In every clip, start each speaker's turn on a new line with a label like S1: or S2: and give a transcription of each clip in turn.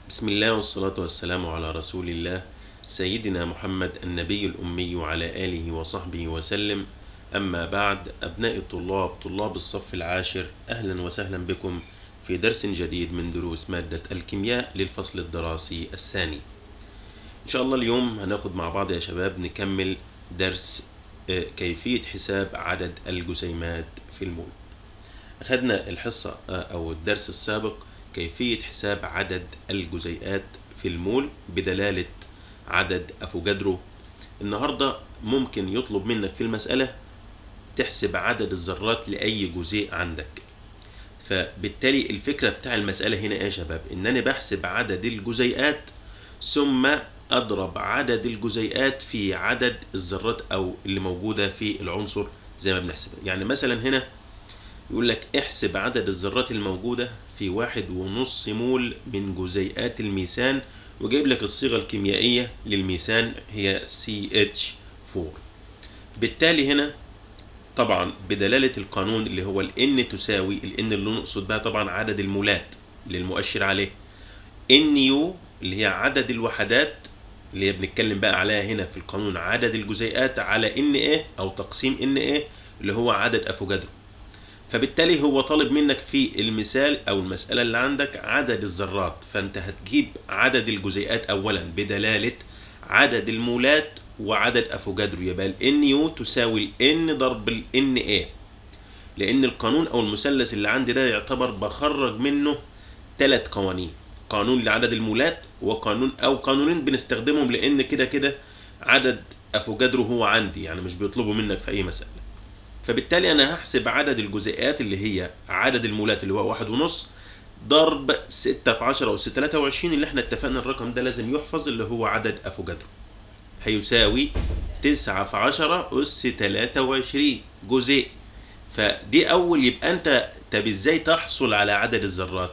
S1: بسم الله والصلاة والسلام على رسول الله سيدنا محمد النبي الأمي وعلى آله وصحبه وسلم. أما بعد، أبناء الطلاب طلاب الصف العاشر، أهلا وسهلا بكم في درس جديد من دروس مادة الكيمياء للفصل الدراسي الثاني. إن شاء الله اليوم هناخد مع بعض يا شباب نكمل درس كيفية حساب عدد الجسيمات في المول. أخذنا الحصة أو الدرس السابق كيفية حساب عدد الجزيئات في المول بدلالة عدد أفوجادرو. النهاردة ممكن يطلب منك في المسألة تحسب عدد الذرات لأي جزيء عندك، فبالتالي الفكرة بتاع المسألة هنا يا شباب إن أنا بحسب عدد الجزيئات ثم أضرب عدد الجزيئات في عدد الذرات أو اللي موجودة في العنصر زي ما بنحسبها. يعني مثلا هنا يقول لك احسب عدد الذرات الموجودة في 1.5 مول من جزيئات الميثان، وجايب لك الصيغة الكيميائية للميثان هي CH4. بالتالي هنا طبعا بدلالة القانون اللي هو N تساوي N اللي نقصد بها طبعا عدد المولات اللي المؤشر عليه، NU اللي هي عدد الوحدات اللي هي بنتكلم بقى عليها هنا في القانون عدد الجزيئات على NA أو تقسيم NA اللي هو عدد أفوجادرو. فبالتالي هو طالب منك في المثال او المسألة اللي عندك عدد الذرات، فانت هتجيب عدد الجزيئات اولا بدلالة عدد المولات وعدد افوجادرو، يبقى ال NU تساوي ال N ضرب ال NA، لان القانون او المثلث اللي عندي ده يعتبر بخرج منه 3 قوانين، قانون لعدد المولات وقانون او قانونين بنستخدمهم لان كده عدد افوجادرو هو عندي، يعني مش بيطلبوا منك في اي مسألة. فبالتالي أنا هحسب عدد الجزيئات اللي هي عدد المولات اللي هو 1.5 ضرب 6 في 10 أس 23 اللي احنا اتفقنا الرقم ده لازم يحفظ اللي هو عدد أفوجادرو، هيساوي 9 في 10 أس 23 جزيء. فدي أول. يبقى أنت طب إزاي تحصل على عدد الذرات؟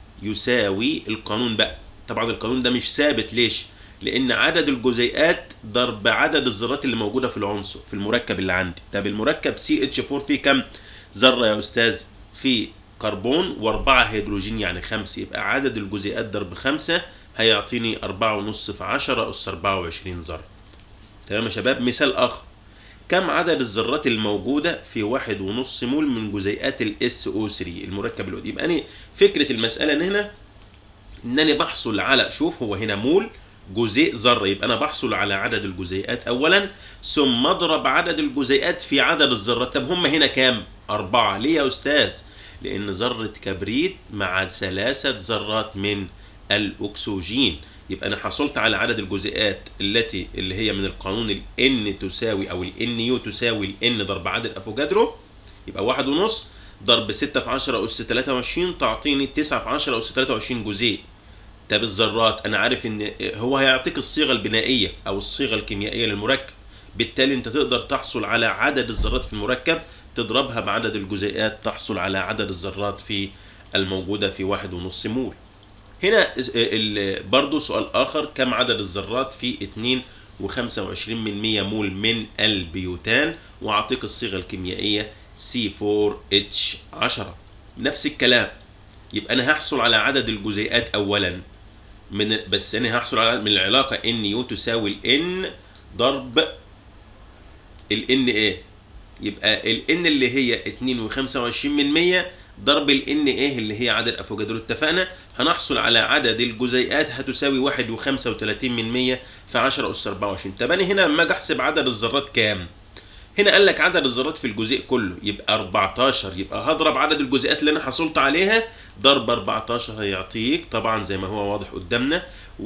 S1: يساوي القانون بقى. طبعا القانون ده مش ثابت، ليش؟ لأن عدد الجزيئات ضرب عدد الذرات اللي موجودة في العنصر في المركب اللي عندي. طب المركب CH4 فيه كم ذرة يا أستاذ؟ فيه كربون و4 هيدروجين يعني 5، يبقى عدد الجزيئات ضرب 5 هيعطيني 4.5 في 10 أس 24 ذرة. تمام يا شباب؟ مثال آخر، كم عدد الذرات الموجودة في 1.5 مول من جزيئات ال SO3 المركب الودي؟ يبقى أنا فكرة المسألة هنا إن أنا بحصل على، شوف هو هنا مول جزيء ذرة، يبقى أنا بحصل على عدد الجزيئات أولا ثم أضرب عدد الجزيئات في عدد الذرات. طب هم هنا كام؟ 4. ليه يا أستاذ؟ لأن ذرة كبريت مع 3 ذرات من الأكسجين، يبقى أنا حصلت على عدد الجزيئات اللي هي من القانون ال N تساوي أو ال NU تساوي ال N ضرب عدد أفوجادرو، يبقى 1.5 ضرب 6 في 10 أس 23 تعطيني 9 في 10 أس 23 جزيء. طب الذرات انا عارف ان هو هيعطيك الصيغه البنائيه او الصيغه الكيميائيه للمركب، بالتالي انت تقدر تحصل على عدد الذرات في المركب تضربها بعدد الجزيئات تحصل على عدد الذرات في الموجوده في 1.5 مول. هنا برضو سؤال اخر، كم عدد الذرات في 2.25 مول من البيوتان، واعطيك الصيغه الكيميائيه C4H10. نفس الكلام، يبقى انا هحصل على عدد الجزيئات اولا بس انا هحصل على من العلاقه NU تساوي ال N ضرب ال NA، يبقى ال N اللي هي 2.25 ضرب ال NA اللي هي عدد افوجادرو. اتفقنا هنحصل على عدد الجزيئات هتساوي 1.35 في 10 أس 24. طب انا هنا لما اجي احسب عدد الذرات كام؟ هنا قال لك عدد الذرات في الجزيء كله يبقى 14، يبقى هضرب عدد الجزيئات اللي انا حصلت عليها ضرب 14 هيعطيك طبعا زي ما هو واضح قدامنا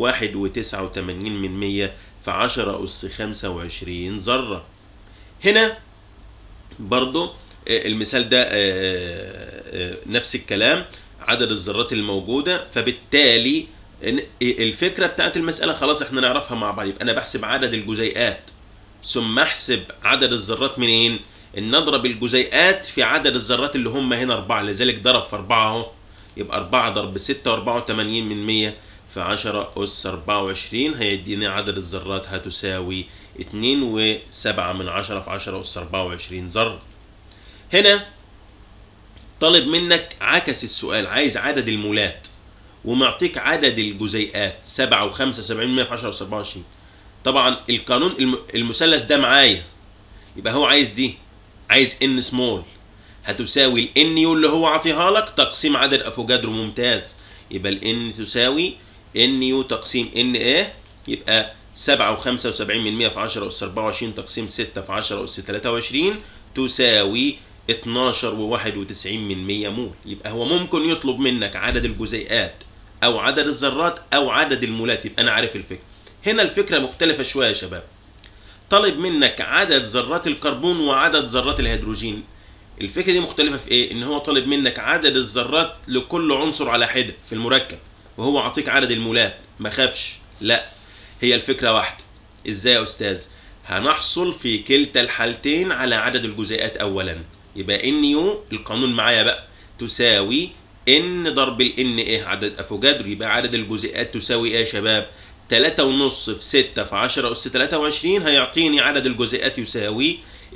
S1: 1.89 في 10 أس 25 ذرة. هنا برضو المثال ده نفس الكلام عدد الذرات الموجودة، فبالتالي الفكرة بتاعت المسألة خلاص احنا نعرفها مع بعض. يبقى انا بحسب عدد الجزيئات ثم احسب عدد الذرات منين؟ ان نضرب الجزيئات في عدد الذرات اللي هم هنا 4، لذلك ضرب في 4 اهو، يبقى 4 ضرب 6 و84 في 10 أس 24 هيديني عدد الذرات هتساوي 2.7 في 10 أس 24 ذرة. هنا طالب منك عكس السؤال، عايز عدد المولات ومعطيك عدد الجزيئات 7 و5 70% في 10 أس 24. طبعا القانون المثلث ده معايا، يبقى هو عايز دي، عايز ان سمول هتساوي الان يو اللي هو عاطيها لك تقسيم عدد افوجادرو. ممتاز، يبقى الان تساوي ان يو تقسيم ان ايه، يبقى 7 و75% في 10 أس 24 تقسيم 6 في 10 أس 23 تساوي 12 و91 مول. يبقى هو ممكن يطلب منك عدد الجزيئات او عدد الذرات او عدد المولات، يبقى انا عارف الفكره. هنا الفكره مختلفه شويه يا شباب، طالب منك عدد ذرات الكربون وعدد ذرات الهيدروجين. الفكره دي مختلفه في ايه؟ ان هو طالب منك عدد الذرات لكل عنصر على حده في المركب، وهو عطيك عدد المولات. ما خافش، لا، هي الفكره واحده. ازاي يا استاذ؟ هنحصل في كلتا الحالتين على عدد الجزيئات اولا. يبقى ان يو القانون معايا بقى تساوي ان ضرب الان ايه، عدد افوجادرو، يبقى عدد الجزيئات تساوي ايه يا شباب؟ 3.5 في 6 في 10 أس 23 هيعطيني عدد الجزيئات يساوي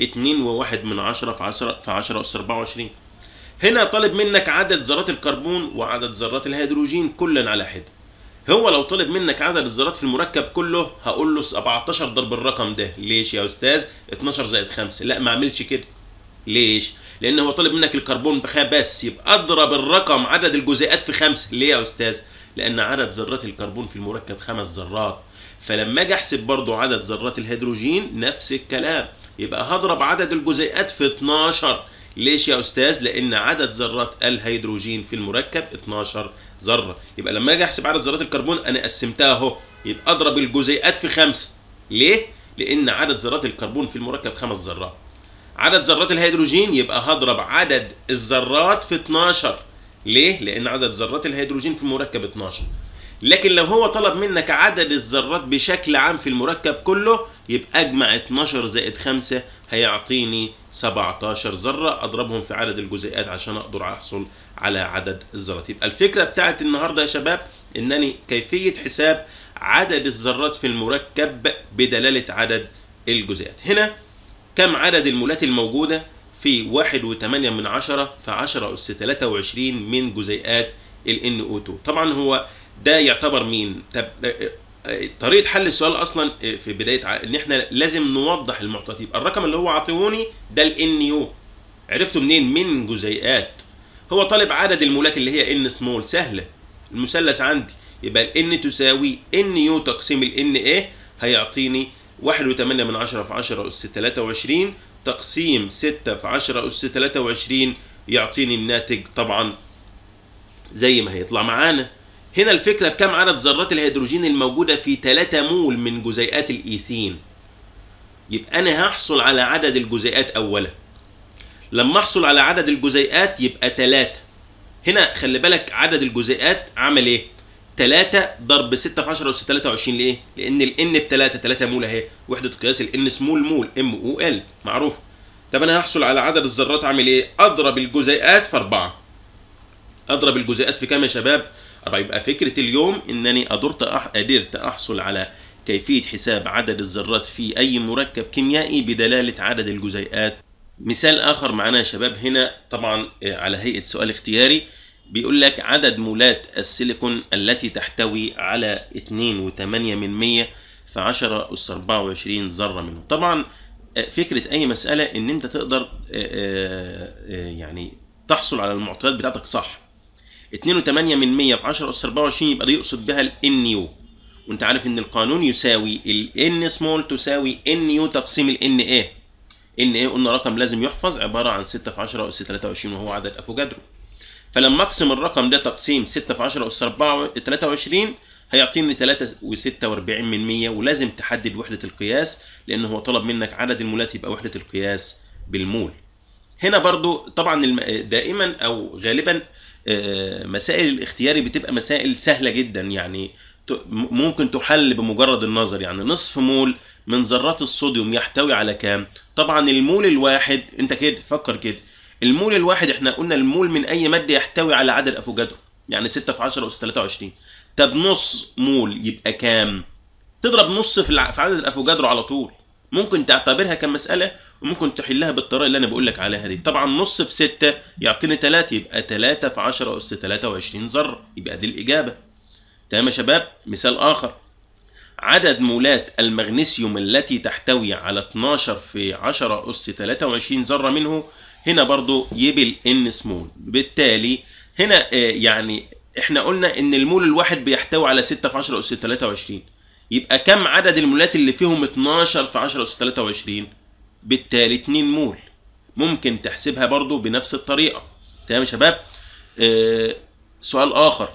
S1: 2.1 في 10 أس 24. هنا طالب منك عدد ذرات الكربون وعدد ذرات الهيدروجين كلا على حده. هو لو طلب منك عدد الذرات في المركب كله هقول له 17 ضرب الرقم ده. ليش يا استاذ 12 زائد 5؟ لا، ما اعملش كده. ليش؟ لان هو طالب منك الكربون بس، يبقى اضرب الرقم عدد الجزيئات في 5. ليه يا استاذ؟ لان عدد ذرات الكربون في المركب 5 ذرات. فلما اجي احسب برضو عدد ذرات الهيدروجين نفس الكلام، يبقى هضرب عدد الجزيئات في 12. ليش يا استاذ؟ لان عدد ذرات الهيدروجين في المركب 12 ذره. يبقى لما اجي احسب عدد ذرات الكربون انا قسمتها اهو، يبقى اضرب الجزيئات في 5. ليه؟ لان عدد ذرات الكربون في المركب 5 ذرات. عدد ذرات الهيدروجين يبقى هضرب عدد الذرات في 12. ليه؟ لان عدد ذرات الهيدروجين في المركب 12. لكن لو هو طلب منك عدد الذرات بشكل عام في المركب كله، يبقى اجمع 12 زائد 5 هيعطيني 17 ذره، اضربهم في عدد الجزيئات عشان اقدر احصل على عدد الذرات. يبقى الفكره بتاعت النهارده يا شباب انني كيفيه حساب عدد الذرات في المركب بدلاله عدد الجزيئات. هنا كم عدد المولات الموجوده في 1.8 في 10 أس 23 من جزيئات ال NO2. طبعا هو ده يعتبر مين؟ طريقه حل السؤال اصلا في بدايه ان احنا لازم نوضح المعطيات. يبقى الرقم اللي هو عاطيهوني ده ال NO، عرفته منين؟ من جزيئات. هو طالب عدد المولات اللي هي N سمول، سهله المثلث عندي. يبقى ال N تساوي NU تقسيم ال NA هيعطيني 1.8 في 10 أس 23 تقسيم 6 في 10 أس 23 يعطيني الناتج طبعا زي ما هيطلع معانا. هنا الفكرة بكم عدد ذرات الهيدروجين الموجودة في 3 مول من جزيئات الإيثين. يبقى أنا هحصل على عدد الجزيئات أولا. لما أحصل على عدد الجزيئات يبقى 3. هنا خلي بالك عدد الجزيئات عمل إيه؟ 3 ضرب 6 في 10 أس 23. لإيه؟ لأن ال N ب3، 3 مول أهي، وحدة قياس ال N سمول مول MOL معروف. طب أنا هحصل على عدد الذرات عامل إيه؟ أضرب الجزيئات في 4. أضرب الجزيئات في كام يا شباب؟ يبقى فكرة اليوم إنني قدرت أحصل على كيفية حساب عدد الذرات في أي مركب كيميائي بدلالة عدد الجزيئات. مثال آخر معنا يا شباب هنا طبعا على هيئة سؤال اختياري، بيقول لك عدد مولات السيليكون التي تحتوي على 2.8 في 10 أس 24 ذرة منه. طبعا فكرة أي مسألة إن أنت تقدر يعني تحصل على المعطيات بتاعتك صح. 2.8 في 10 أس 24 يبقى دي يقصد بها ال NU، وأنت عارف إن القانون يساوي ال N سمول تساوي NU تقسيم ال NA. NA قلنا رقم لازم يحفظ، عبارة عن 6 في 10 أس 23 وهو عدد أفوجادرو. فلما أقسم الرقم ده تقسيم 6 في 10 أس 23 هيعطيني 3.46، ولازم تحدد وحدة القياس لأن هو طلب منك عدد المولات يبقى وحدة القياس بالمول. هنا برضو طبعا دائما أو غالبا مسائل الاختياري بتبقى مسائل سهلة جدا، يعني ممكن تحل بمجرد النظر. يعني نصف مول من ذرات الصوديوم يحتوي على كام؟ طبعا المول الواحد، انت كده فكر كده، المول الواحد احنا قلنا المول من اي مادة يحتوي على عدد افوجادرو، يعني 6 في 10 أس 23. طب نص مول يبقى كام؟ تضرب نص في عدد الافوجادرو على طول. ممكن تعتبرها كمسألة وممكن تحلها بالطريقه اللي انا بقول لك عليها دي. طبعا نص في 6 يعطيني 3، يبقى 3 في 10 اس 23 ذره، يبقى دي الاجابه. تمام يا شباب. مثال اخر، عدد مولات المغنيسيوم التي تحتوي على 12 في 10 اس 23 ذره منه، هنا برضو يبقى الN سمول. بالتالي هنا يعني احنا قلنا ان المول الواحد بيحتوي على 6 في 10 اس 23، يبقى كم عدد المولات اللي فيهم 12 في 10 اس 23؟ بالتالي 2 مول. ممكن تحسبها برضو بنفس الطريقه. تمام يا شباب. سؤال اخر،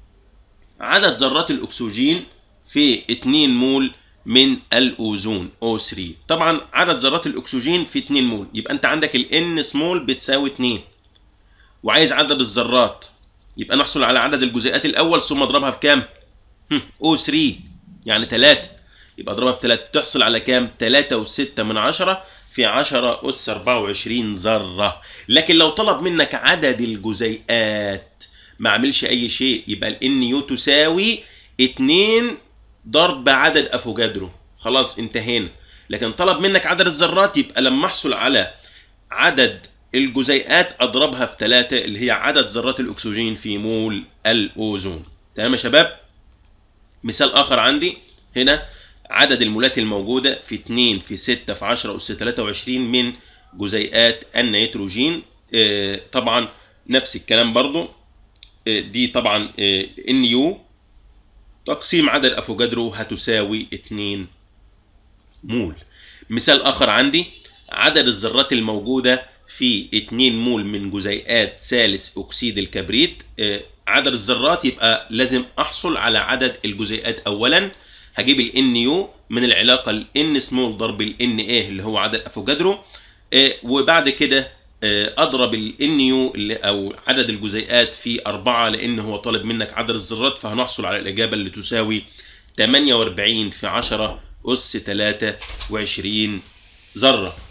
S1: عدد ذرات الاكسجين في 2 مول من الاوزون O3. طبعا عدد ذرات الاكسجين في 2 مول، يبقى انت عندك الN سمول بتساوي 2، وعايز عدد الذرات، يبقى نحصل على عدد الجزيئات الاول ثم اضربها في كام؟ O3 يعني 3، يبقى اضربها في 3 تحصل على كام؟ 3.6 في 10 اس 24 ذره. لكن لو طلب منك عدد الجزيئات ما اعملش اي شيء، يبقى الNU تساوي 2 ضرب عدد افوجادرو، خلاص انتهينا. لكن طلب منك عدد الذرات، يبقى لما احصل على عدد الجزيئات اضربها في 3 اللي هي عدد ذرات الاكسجين في مول الاوزون. تمام يا شباب. مثال اخر عندي هنا، عدد المولات الموجوده في 2 في 6 في 10 اس 23 من جزيئات النيتروجين. طبعا نفس الكلام برضو، دي طبعا NU تقسيم عدد افوجادرو هتساوي 2 مول. مثال اخر عندي، عدد الذرات الموجوده في 2 مول من جزيئات ثالث اكسيد الكبريت. عدد الذرات يبقى لازم احصل على عدد الجزيئات اولا، هجيب الNU من العلاقه الN سمول ضرب الNA اللي هو عدد افوجادرو، وبعد كده اضرب الNU او عدد الجزيئات في 4 لان هو طالب منك عدد الذرات، فهنحصل على الاجابه اللي تساوي 48 في 10 اس 23 ذره.